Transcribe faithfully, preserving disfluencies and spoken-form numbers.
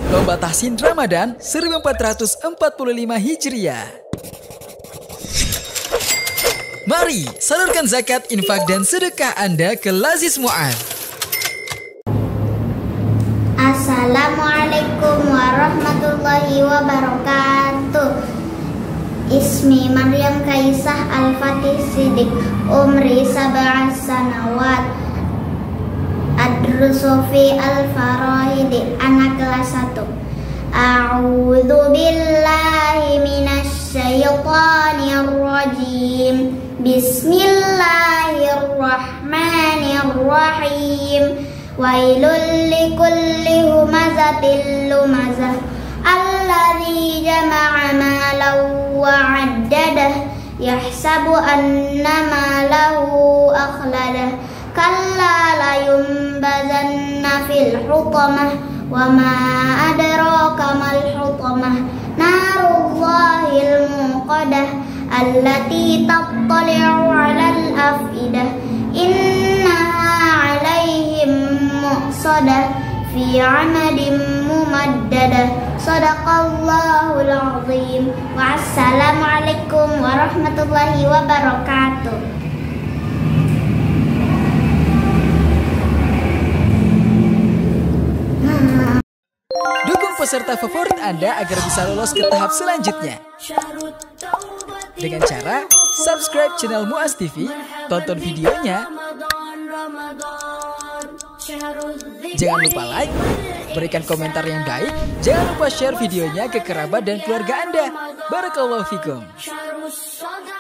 Lomba Tahsin Ramadan seribu empat ratus empat puluh lima Hijriah. Mari salurkan zakat, infak, dan sedekah Anda ke Lazis Mu'ad. Assalamualaikum warahmatullahi wabarakatuh. Ismi Maryam Kaisah Al-Fatih Siddiq, umri sab'as sanawat, adrusu fi al-farahidi, anak kelas satu. A'udzu billahi minasy syaithanir rajim. Bismillahirrahmanirrahim. Wailul likulli humazatil lumazah alladzi jama'a malan wa 'addadah yahsabu anna malahu akhladah kalla la yumbazanna fil hutamah wa ma adraka mal hutamah narullahil muqadah allati tattali'u 'alal afidah innaha 'alaihim muqsadah fi 'amadin mumaddadah. Shadaqallahul azim. Wassalamualaikum warahmatullahi wabarakatuh. Dukung peserta favorit Anda agar bisa lolos ke tahap selanjutnya dengan cara subscribe channel Muaz T V, tonton videonya, jangan lupa like, berikan komentar yang baik, jangan lupa share videonya ke kerabat dan keluarga Anda. Barakallahu fikum.